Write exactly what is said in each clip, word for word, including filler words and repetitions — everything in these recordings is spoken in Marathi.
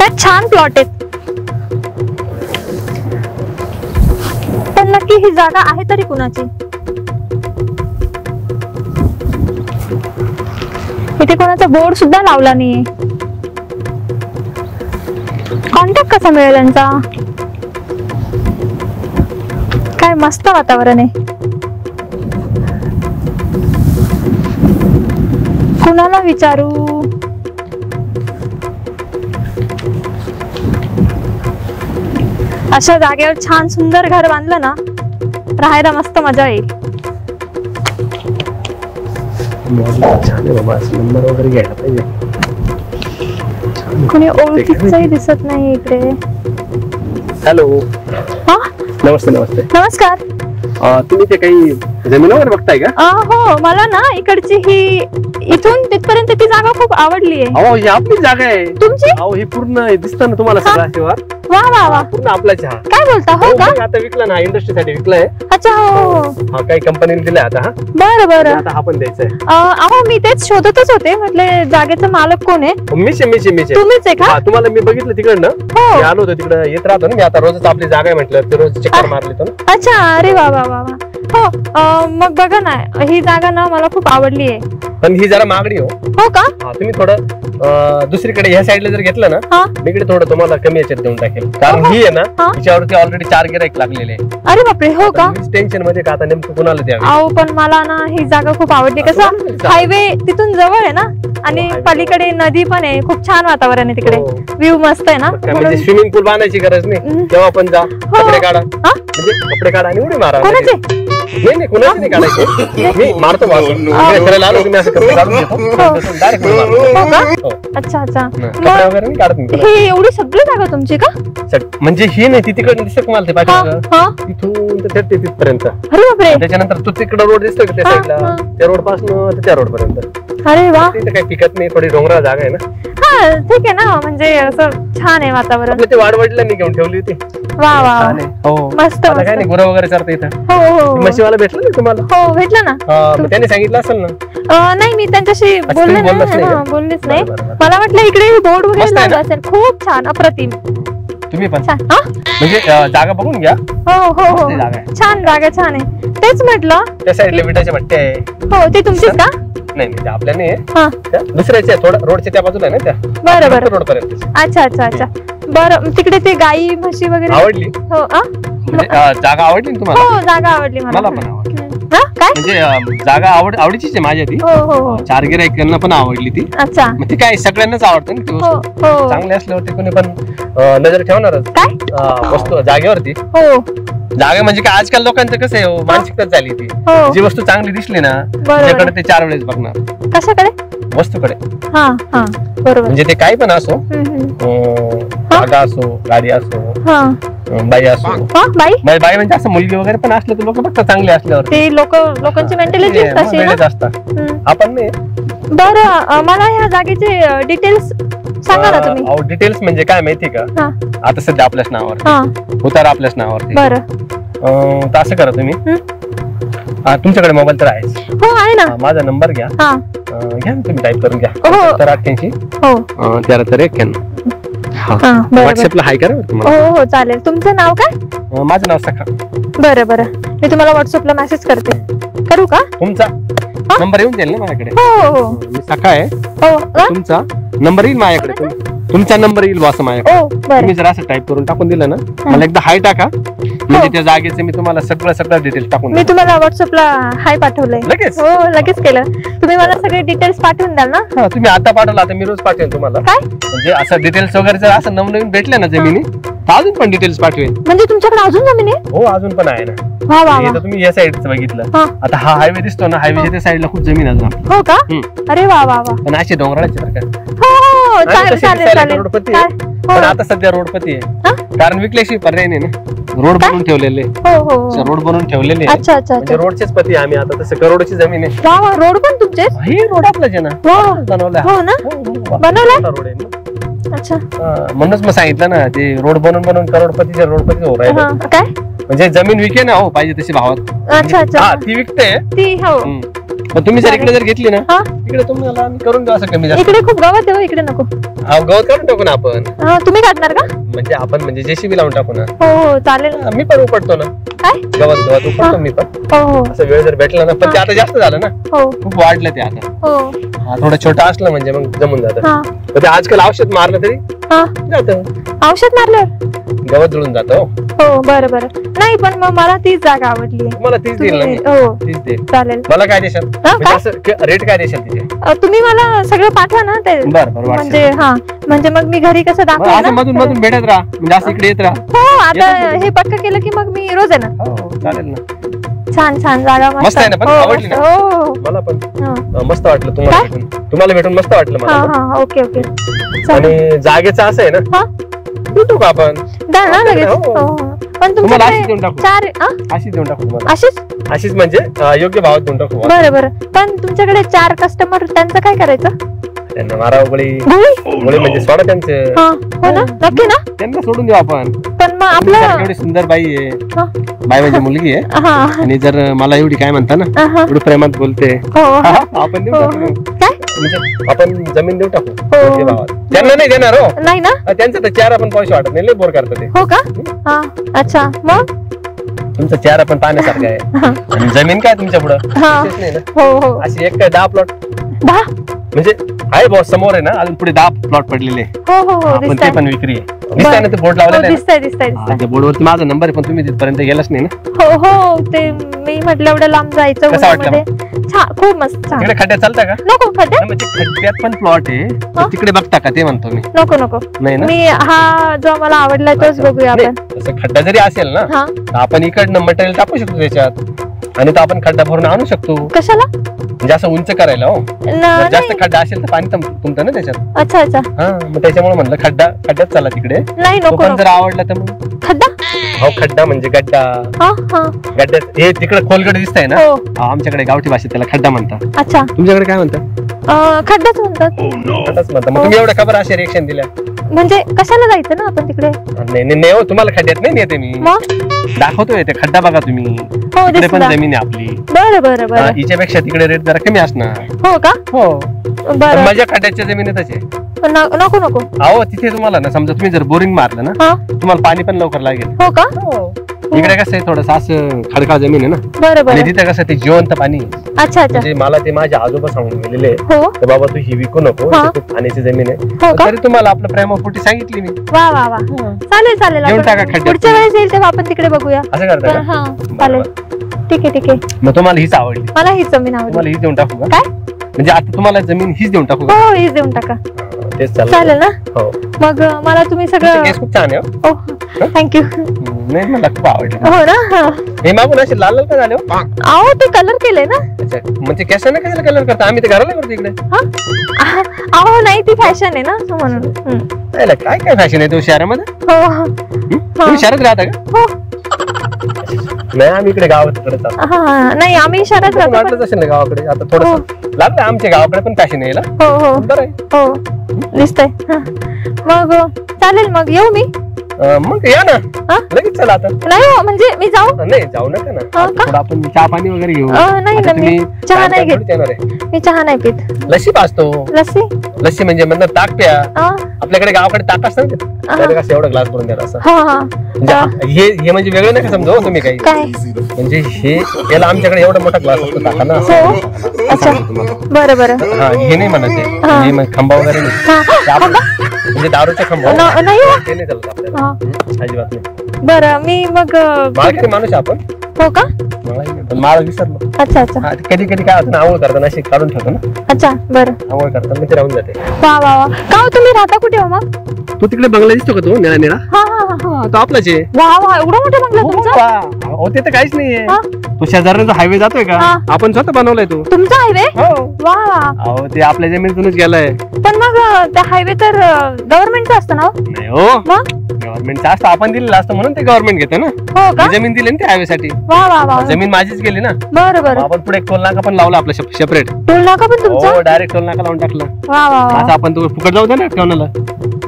काय छान प्लॉट आहेत, पण नक्की ही जागा आहे तरी कुणाची? इथे कोणाचा बोर्ड सुद्धा लावला नाहीये. कॉन्टॅक्ट कसा मिळेल यांचा? काय मस्त वातावरण आहे. कुणाला विचारू? अशा जागेवर छान सुंदर घर बांधलं ना, राहायला मस्त मजा येईल. छान आहे बाबा, नंबर वगैरे घ्यायला पाहिजे. कोणी ओळखीचंही दिसत नाही इकडे. हॅलो. हा नमस्ते. नमस्ते. नमस्कार. तुम्ही ते काही जमीन वगैरे बघताय का? हो, मला ना इकडची ही इथून तिथपर्यंत ती जागा खूप आवडली आहे. अहो ही आपली जागा आहे. तुमची? अहो ही पूर्ण दिसतं ना तुम्हाला सगळा शिवार. वा वा वा, पूर्ण आपला चहा. काय बोलता? हो का? आता विकला ना, इंडस्ट्रीसाठी विकलाय. अच्छा. हो. हा काही कंपनीने दिलाय आता. हा बरं बरं. आता हा पण द्यायचा आहे. अहो मी तेच शोधतच होते, म्हटले जागेचा मालक कोण आहे? मीच आहे मीच आहे मीच आहे. तुम्हीच आहे का? तुम्हाला मी बघितलं तिकडनं. हो. मी आलो होतो तिकडे, येत राहतो ना मी. आता रोजच आपली जागा आहे म्हटलं, ते रोज चक्कर मारली तो ना. अच्छा. अरे वा वा वा वा. हो मग बघा ना, ही जागा ना मला खूप आवडली आहे. पण ही जरा मागणी हो. हो का? हा तुम्ही थोडं दुसरीकडे ह्या साईडला जर घेतलं ना, हा इकडे थोडं तुम्हाला कमी याच्यात देऊन टाकेल. कारण ही आहे ना, तिच्यावरती ऑलरेडी चार गिराईक लागलेले. अरे बापरे. हो का? टेन्शन मध्ये का आता नेमकं कुणाला द्यावे. अहो पण मला ना ही जागा खूप आवडली. कसं हायवे तिथून जवळ आहे ना, आणि पलीकडे नदी पण आहे. खूप छान वातावरण आहे तिकडे. व्ह्यू मस्त आहे ना. म्हणजे स्विमिंग पूल बांधायची गरज नाही. तेव्हा पण जा, कपडे काढा, म्हणजे कपडे काढा आणि उडी मारा. कोणाचे? नाही नाही, कुणाचे नाही काढायचे. मी मारतो करायला आलो तुम्ही असं कपडे काढून घेतो डायरेक्ट. अच्छा अच्छा. कपडे वगैरे नाही काढत मी. ही एवढी सगळी जागा तुमची का? म्हणजे ही नाही, ती तिकडे दिसत मला ते पाहिजे तिथून ते तिथपर्यंत. अरे बापरे. त्याच्यानंतर तो तिकडे रोड दिसतोय का त्या साईडला, त्या रोड पासून त्या रोड पर्यंत. अरे वा. तिथे काही पिकत नाही, थोडी डोंगराळ जागा आहे ना. हा ठीक आहे ना, म्हणजे असं छान आहे वातावरण. ते वाडवडीला घेऊन ठेवली होती. वा वा. हो मस्त. काय नाही, गुरं वगैरे चालतं इथं. हो हो. म्हशीवाला भेटलं ना तुम्हाला? हो भेटलं ना. त्याने सांगितलं असेल ना? नाही मी त्यांच्याशी बोलले नाही, बोललेच नाही. मला वाटलं इकडे बोर्ड वगैरे लावलं असेल. खूप छान, अप्रतिम. तुम्ही पण म्हणजे जागा बघून घ्या. हो हो हो, छान जागा, छान आहे. तेच म्हटलं. त्या साईडला विटाच्या भट्ट्या आहे. हो ते तुमचीच का? नाही नाही, आपल्या नाही, दुसऱ्याच्या थोडं रोडच्या त्या बाजूला आहे ना त्या. बरं बरं. रोड पर्यंत. अच्छा अच्छा अच्छा. बरं, तिकडे ते गाई म्हशी वगैरे आवडली? हो. जागा आवडली ना तुम्हाला? हो जागा आवडली मला. मला पण आवडली. काय म्हणजे जागा आवड आवडीचीच आहे माझ्या ती. हो हो. चार गिराईकांना पण आवडली ती. अच्छा. मग ती काय सगळ्यांनाच आवडतं ना ती वस्तू. हो. चांगली असल्यावरती कोणी पण नजर ठेवणारच. काय वस्तू जागेवरती. हो. जागा म्हणजे काय, आजकाल लोकांचं कसं आहे, मानसिकताच झाली ती. जी वस्तू चांगली दिसली ना, त्याच्याकडे ते चार वेळेस बघणार. कशाकडे? वस्तूकडे. हा हा बरोबर. म्हणजे ते काही पण असो, जागा असो, गाडी असो, बाई असो. बाई बाई म्हणजे असं मुलगी वगैरे पण असलं तर लोक बघतात चांगले असल्यावर. ते लोक लोकांची मेंटॅलिटी असतात. आपण नाही. बरं, मला ह्या जागेचे डिटेल्स सांगा ना तुम्ही. डिटेल्स म्हणजे काय माहिती का, आता सध्या आपल्याच नावावर उतारा, आपल्याच नावावरती. बरं, तर असं करा तुम्ही, तुमच्याकडे मोबाईल तर आहेच? हो आहे ना. माझा नंबर घ्या, घ्या तुम्ही टाईप करून घ्या. तर अठ्ठ्याऐंशी तेरा तर एक्क्याण्णव. व्हॉट्सअपला हाय करा तुम्हाला. हो हो चालेल. तुमचं नाव काय? माझं नाव सखा. बरं बरं, मी तुम्हाला व्हॉट्सअपला मेसेज करते. करू का? तुमचा नंबर येऊन जाईल ना माझ्याकडे. हो हो, मी सखा आहे. हो. तुमचा नंबर येईल माझ्याकडे, तुमचा नंबर येईल वास माझ्याकडे. तुम्ही जर असं टाईप करून टाकून दिलं ना, मला एकदा हाय टाका, म्हणजे त्या जागेचे मी तुम्हाला सगळं सगळं डिटेल्स टाकून. मी तुम्हाला व्हॉट्सअपला हाय पाठवलंय लगेच. हो लगेच केलं. तुम्ही मला सगळे डिटेल्स पाठवून द्याल ना? हा, तुम्ही आता पाठवला, आता मी रोज पाठवेन तुम्हाला. काय म्हणजे असं डिटेल्स वगैरे जर असं नवनवीन भेटले ना जमिनी, तर अजून पण डिटेल्स पाठवेन. म्हणजे तुमच्याकडे अजून जमीन आहे? हो अजून पण आहे ना. वा वा. तुम्ही या साईडचं बघितलं, आता हा हायवे दिसतो ना, हायवेच्या त्या साईडला खूप जमीन अजून. हो का? अरे वा वा वा. पण अशी डोंगराळाची बरं का. हो चालेल चालेल. रोडपती आहे, पण आता सध्या रोडपती आहे, कारण विकल्याशिवाय पर्याय नाही ना. रोड बनवून ठेवलेले. हो हो, रोड बनवून ठेवलेले. अच्छा अच्छा. म्हणजे रोडचेच पती आम्ही आता. तसं करोडची जमीन आहे. वा वा. रोड पण तुमचे? ही रोड आपलाच आहे ना. बनवला. हो ना, बनवला रोड आहे ना. अच्छा, म्हणूनच मग सांगितलं ना, ते रोड बनवून बनवून करोडपतीचे रोडपती हो राहिले. काय म्हणजे जमीन विके ना, हो पाहिजे तशी भावात. अच्छा अच्छा. हा ती विकते ती. हो पण तुम्ही जर इकडे जर घेतली ना हा इकडे तुम्हाला आम्ही करून देऊ असं कमी जास्त. इकडे खूप गवत आहे हो, इकडे नको. हा, गवत काढून टाकू ना आपण. हा, तुम्ही काढणार का? म्हणजे आपण म्हणजे जेसीबी लावून टाकू ना. हो हो चालेल. हा, मी पण उपटतो ना काय गवत गवत उपटतो मी पण. हो हो असं वेळ जर भेटला ना. पण ते आता जास्त झालं ना हो खूप वाढलं ते आता. हो हा, थोडं छोटं असलं म्हणजे मग जमून जातं. हा पण ते आजकाल औषध मारलं तरी हा जातं औषध मारल्यावर गवत जुळून जातं. हो हो बरं बरं. नाही पण मग मला तीच जागा आवडली. तुम्हाला तीच देईल ना मी. हो तीच देईल. चालेल. मला काय देशाल हा, म्हणजे असं रेट काय देशाल तिथे? अ, तुम्ही मला सगळं पाठवा ना ते. बरं बरं म्हणजे हा म्हणजे मग मी घरी कसं मग दाखवू असं मधून मधून भेटत राहा म्हणजे असं इकडे येत राहा. हो आता येतो हे पक्क केलं की मग मी रोज आहे ना. हो चालेल ना. छान छान जागा मस्त आहे ना पण? हो, आवडली ना? हो हो मला पण हा. अं, मस्त वाटलं तुम्हाला काय? भेटून. तुम्हाला भेटून मस्त वाटलं हा मला. हा ओके ओके चालेल. आणि जागेचं असं आहे ना हा भेटू का आपण द्या ना लगेच. हो. हो, हो. पण तुम्हाला अशीच तुमच्याकडे देऊन टाकू. चार हा? अशीच देऊन टाकू तुम्हाला. अशीच अशीच म्हणजे अं, योग्य भावात देऊन टाकू. बरं बरं. पण तुमच्याकडे चार कस्टमर त्यांचं काय करायचं? त्यांना मारावं गोळी गोळी? गोळी म्हणजे सोडा त्यांचे. हा हो ना नक्की ना. त्यांना सोडून देऊ आपण. पण मग तुमच्यासारखी आपलं एवढी सुंदर बाई आहे. हा बाई म्हणजे मुलगी आहे हा आणि जर मला एवढी काय म्हणता ना हा एवढी प्रेमात बोलते हो हा, हो आपण देऊ हो. टाकू. काय म्हणजे आपण जमीन देऊ टाकू हो. योग्य भावात. त्यांना नाही देणार हो. नाही ना. हा, त्यांचं तर चेहरा पण पैसे वाटत नाही लय बोर करतात ते. हो का हा अच्छा मग तुमचा चेहरा पण पाहण्यासारखा आहे हा आणि जमीन काय तुमच्या पुढं हा. तेच नाही ना. हो हो अशी एक काय दहा प्लॉट दहा म्हणजे आहे बॉस समोर आहे ना अजून पुढे दहा प्लॉट पडलेले आहे. हो हो हो आपण ते दिसतंय. पण विक्री आहे. दिसतंय ना ते बोर्ड हो लावलेलं आहे ना? दिसतंय दिसतंय दिसतंय. हा, त्या बोर्डवरती माझा नंबर आहे पण तुम्ही तिथपर्यंत गेलाच नाही ना. हो हो ते मी म्हटलं एवढं लांब जायचं कसं वाटलं उन्हामध्ये. छान खूप मस्त छान. तिकडे खड्ड्यात चालता का? नको खड्डे नाही, म्हणजे खड्ड्यात पण प्लॉट आहे हा? तर तिकडे बघता का ते म्हणतो मी. नको नको. नाही ना. मी हा जो मला आवडला तोच बघूया नाही, आपण. तसं खड्डा जरी असेल ना हा तर आपण इकडनं मटेरियल टाकू शकतो त्याच्यात आणि तो आपण खड्डा भरून आणू शकतो कशाला? म्हणजे असं उंच करायला. हो न- जर जास्त नाही. खड्डा असेल तर पाणी तुम- तुमतं ना त्याच्यात. अच्छा अच्छा हा मग त्याच्यामुळे म्हणलं खड्डा खड्ड्यात चालला तिकडे. नाही तो नको पण नको. जर आवडला तर मग खड्डा हो खड्डा म्हणजे गड्डा. हा हा गड्ड्यात हे तिकडे खोलगड दिसतंय ना. हो हा, आमच्याकडे गावठी भाषेत त्याला खड्डा म्हणतात. अच्छा तुमच्याकडे काय म्हणतात? अं, खड्डाच म्हणतात. खड्डाच म्हणतात. मग तुम्ही एवढं खबर अशी रिएक्शन दिल्या. म्हणजे कशाला जायचं ना आपण तिकडे. नाही नाही नाही हो तुम्हाला खड्ड्यात नाही नेते मी मग दाखवतोय ते खड्डा बघा तुम्ही. हो तिकडे पण दिसला. जमीन आहे आपली. बरं बरं हा, बरं हिच्यापेक्षा तिकडे रेट जरा कमी असणार. हो का हो पण बरं माझ्या खड्ड्याच्या जमिनीतच आहे. न- नको नको. अहो तिथे तुम्हाला ना समजा तुम्ही जर बोरिंग मारलं ना हा तुम्हाला पाणी पण लवकर लागेल. हो का इकडे कसं आहे थोडस असं खडकाळ जमीन आहे ना बरं आणि बरं तिथे कसं ते जिवंत पाणी आहे. अच्छा अच्छा म्हणजे मला ते माझे आजोबा सांगून गेलेले हो तर बाबा तू ही विकू नको हा. इथे खूप पाण्याची जमीन आहे. हो का तरी तुम्हाला आपलं प्रेमापोटी सांगितली मी. वा वा वा चालेल चालेल. घेऊन आपण टाका खड्ड्यात. पुढच्या वेळेस येईल तेव्हा आपण तिकडे बघूया. असं करता तर का? हा बरं, चालेल बरं. ठीक आहे ठीक आहे. मग तुम्हाला हीच आवडली. मला ही जमीन आवडली. तुम्हाला हीच देऊन टाकू का? काय म्हणजे आता तुम्हाला जमीन हीच देऊन टाकू का? हो हीच देऊन टाका. हा, तेच चालेल. चालेल ना. हो मग अं, मला तुम्ही सगळं केस खूप छान आहे हो. Oh thank you. हम्म, नाही मला खूप आवडली. हो ना हा. हे मागून असे लाल लाल का झाले हो? अहो ते कलर केलंय ना. अच्छा म्हणजे केसाने कशाला कलर करता आम्ही ते घराला करतो इकडे. हा अहो नाही ती फॅशन आहे ना so म्हणून हम्म. नाही, काय काय फॅशन आहे तो शहरामध्ये? हो हम्म? तुम्ही शहरात राहता का? हो नाही आम्ही इकडे गावाकडे जातो. हा नाही आम्ही शहरात राहतो पण- वाटलंच असेल ना गावाकडे आता थोडस लागलं आमच्या गावाकडे पण फॅशन आहे ना. हो हो बरं आहे. हो दिसतंय हा. मग अं, चालेल मग येऊ मी. अं, मग या ना हा? लगेच चला आता. नाही हो म्हणजे मी जाऊ. नाही जाऊ नका ना हा, आता का? थोडं आपण चहा पाणी वगैरे घेऊ. अं, नाही आता ना मी तुम्ही चहा नाही काम घेत. थोडीच येणार आहे. मी चहा नाही पित. लस्सी पाचतो. लस्सी लस्सी म्हणजे म्हणतात ताक प्या. अं, आपल्याकडे गावाकडे ताक असतं ना ते. त्याला कसं एवढा ग्लास भरून द्यायला असं. हा हा म्हणजे अं, हे हे म्हणजे वेगळं नाही का समजा हो तुम्ही काही. काय म्हणजे हे याला आमच्याकडे एवढा मोठा ग्लास असतो ताकाना. हो अच्छा बरं बरं हा हे नाही म्हणत ते. हा. हे मग खंबा वगैरे नाही. हा ते आपण- म्हणजे दारूचे खंबा न- नाही हो. ते नाही चालत आपल्याला. हा अजिबात नाही. बरं मी मग अं, माळकरी माणूस आहे आपण. हो का मला नाही, पण माळ विसरलो. अच्छा अच्छा हा, ते कधी कधी काय होतं ना आंघोळ करताना अशी काढून ठेवतो ना. अच्छा बरं आंघोळ करताना ते राहून जाते. वा वा वा का हो तुम्ही राहता कुठे हो मग? तू तिकडे बंगला दिसतो का तू निळा निळा? हा हा हा हा तो आपलाच आहे. वा वा एवढा मोठा बंगला तुमचा? हो ते तर काहीच नाहीये. हा? तो शेजाऱ्यांचा हायवे जातोय का? हा. आपण स्वतः बनवलाय तो. तुमचा हायवे? हो वा वा अहो ते आपल्या जमिनीतूनच गेलाय. पण मग अं, त्या हायवे तर गव्हर्नमेंटचा असतं ना हो? नाही हो मग गव्हर्नमेंटचा असतं आपण दिलेलं असतं म्हणून ते गव्हर्नमेंट घेतं ना. हो का ही जमीन दिली ना ते हायवे साठी. वा वा वा जमीन माझीच गेली ना. बरं बरं आपण पुढे एक टोल नाका पण लावला आपला सेपरेट. टोल नाका पण तुमचा? हो डायरेक्ट टोल नाका लावून टाकला. वा वा वा आता आपण तो फुकट जाऊ दे ना ठेवण्याला.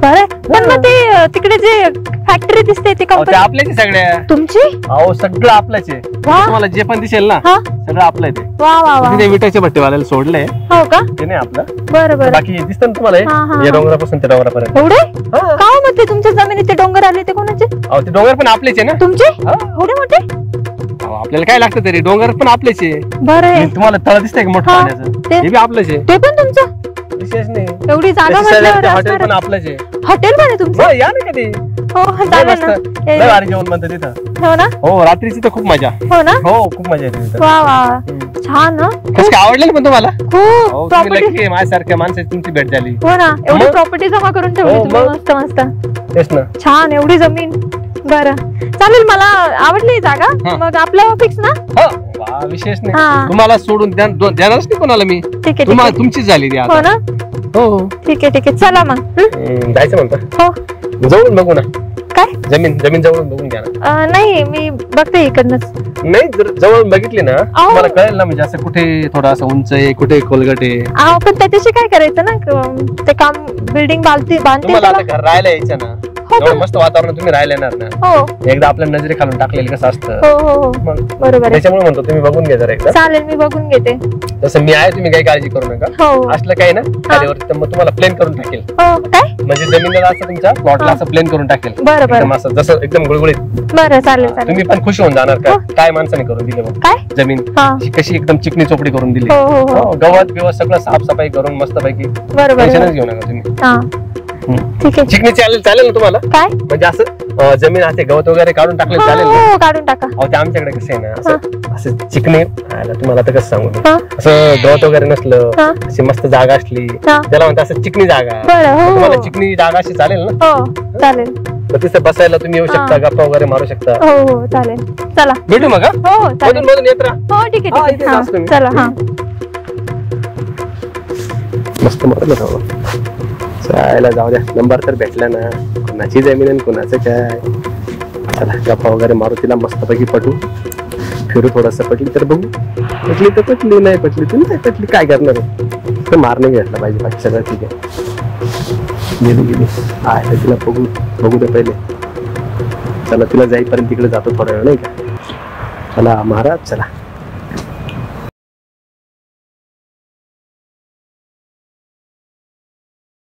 बरं पण मग ते अं, तिकडे जे फॅक्टरी दिसते ती अहो, ते कंपनी आपल्याच आहे सगळ्या. तुमची? अहो सगळं आपलंच आहे. वा तुम्हाला जे पण दिसेल ना हा सगळं आपलं आहे ते. वा वा वा तुम्ही ते विटाच्या भट्टीवाल्याला सोडलंय हो का? ते नाही आपलं. बरं बरं बाकी दिसतं ना तुम्हाला हा, हा, हे? या हा. डोंगरापासून ते डोंगरापर्यंत. एवढे हा. का मग ते तुमच्या जमिनीत ते डोंगर आले ते कोणाचे? अहो ते डोंगर पण आपलेच आहे ना. तुमचे हा. एवढे मोठे? अहो, आपल्याला काय लागतं तरी डोंगर पण आपलेच आहे. बरं आहे. आणि तुम्हाला तळ दिसतंय का मोठं हा. पाण्याचं? ते- हे बी आपलंच आहे. ते पण तुमचं? विशेष नाही. एवढी जागा त्याच्या शेजारी म्हटल्यावर ते हॉटेल पण असणारच. आपलंच आहे. हॉटेल पण आहे तुमचं? हो, या ना कधी. हो लय चालेल मस्त. ना लय ये- भारी जेवण बनतं तिथं. हो ना हो रात्रीची तर खूप मजा. हो ना हो खूप मजा येते तिथं. वा वा हम्म. छान ना कसं काय आवडलं ना पण तुम्हाला? हो खूप तुम्ही प्रॉपर्टी लकी आहे, माझ्यासारख्या माणसाची तुमची भेट झाली. हो ना एवढी मग? प्रॉपर्टी जमा करून ठेवली हो, तुम्ही मग? मस्त मस्त तेच ना. छान एवढी जमीन बरं चालेल मला आवडली ही जागा हा. मग आपलं फिक्स ना हो वा, विशेष हा. नाही. तुम्हाला सोडून द्या- दो- देणारच नाही कोणाला मी. ठीक आहे ठीक तुम्हाला आहे तुमचीच झाली ती हो आता. ना हो ठीक आहे ठीक आहे चला मग हं? हम्म, जायचं म्हणता हो जवळून बघू ना. काय जमीन जमीन जवळून बघून घ्या ना. अं, नाही मी बघते इकडनंच नाही जर जवळून बघितली ना अहो. तुम्हाला कळेल ना म्हणजे असं कुठे थोडं असं उंच आहे कुठे खोलगट आहे. अहो पण त्याच्याशी काय करायचं ना क- ते काम बिल्डिंग बांधते बांधते तुम्हाला त्याला. आता घर राहायला यायचं ना. हो एवढं पण- मस्त वातावरण तुम्ही राहायला येणार ना. हो एकदा आपल्या नजरे खालून टाकलेलं कसं असतं. हो हो हो मग बरोबर आहे त्याच्यामुळे म्हणतो तुम्ही बघून घ्या जरा एकदा. चालेल मी बघून घेते तसं मी आहे तुम्ही काही काळजी करू नका. हो असलं काही ना खालीवरती तर मग तुम्हाला प्लेन करून टाकेल. हो काय म्हणजे जमिनीला असं तुमच्या प्लॉटला असं प्लेन करून टाकेल. बरं बरं एकदम असं जसं एकदम गुळगुळीत. बरं चालेल चालेल तुम्ही पण खुश होऊन जाणार का हो. काय माणसाने करून दिले मग काय जमीन हा अशी कशी एकदम चिकनी चोपडी करून दिली. हो हो हो हो, गवत बिवत सगळं साफसफाई करून मस्त पैकी बरोबर टेन्शनच घेऊ नका तुम्ही. हा हम्म. ठीक आहे चिकनी चालेल चालेल ना तुम्हाला काय म्हणजे असं अं, जमीन असे गवत वगैरे काढून टाकले हो चालेल ना. हो काढून टाका अहो ते आमच्याकडे कसं आहे ना असं असं चिकणी आयला तुम्हाला आता कसं सांगू मी. हा असं गवत वगैरे नसलं हा अशी मस्त जागा असली हा त्याला म्हणतात असं चिकनी जागा. बरं हो तुम्हाला हो चिकनी जागा अशी चालेल ना. हो चालेल तर तिथं बसायला तुम्ही येऊ शकता हा. गप्पा वगैरे मारू शकता. हो हो चालेल चला भेटू मग हा? हो हो मधून चालेल मधून येत राहा. हो ठीक आहे हा, ठीक इथेच आहे असतो मी. हा चला हा मस्त मरलं जाऊ चायला जाऊ द्या नंबर तर भेटला ना. कुणाची जमीन आणि कुणाचं काय. चला गप्पा वगैरे मारू तिला मस्तपैकी पटू फिरू थोडस पटली तर बघू पटली तर पटली नाही पटली तर नाही पटली काय करणार आहे. तर मारणे घेतला पाहिजे बाकी सगळं ठीक आहे. गेली गेली आहे तिला बघू बघू दे पहिले. चला तिला जाईपर्यंत तिकडे जातो थोडा वेळ नाही का. चला महाराज चला.